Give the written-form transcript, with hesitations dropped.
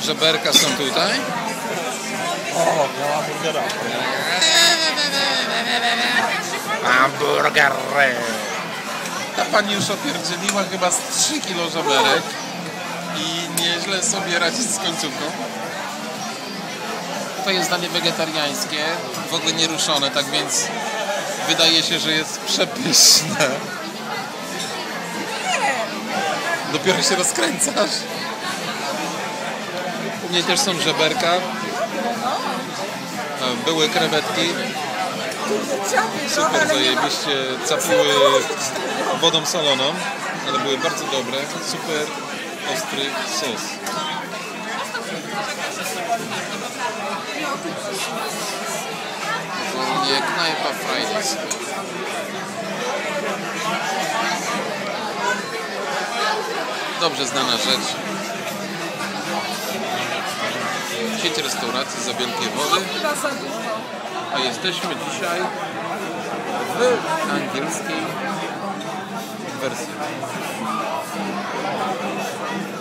Żeberka są tutaj. O, miała burgera. Hamburgery. Ta pani już opierdzieliła chyba z 3 kilo żeberek i nieźle sobie radzi z końcówką. To jest danie wegetariańskie, w ogóle nieruszone, tak więc wydaje się, że jest przepyszne. Dopiero się rozkręcasz. U mnie też są żeberka. Były krewetki. Super zajebiście capiły wodą soloną, ale były bardzo dobre. Super ostry sos. Nie, knajpa Fridays. Dobrze znana rzecz. Sieć restauracji za wielkie wody. A jesteśmy dzisiaj w angielskiej wersji.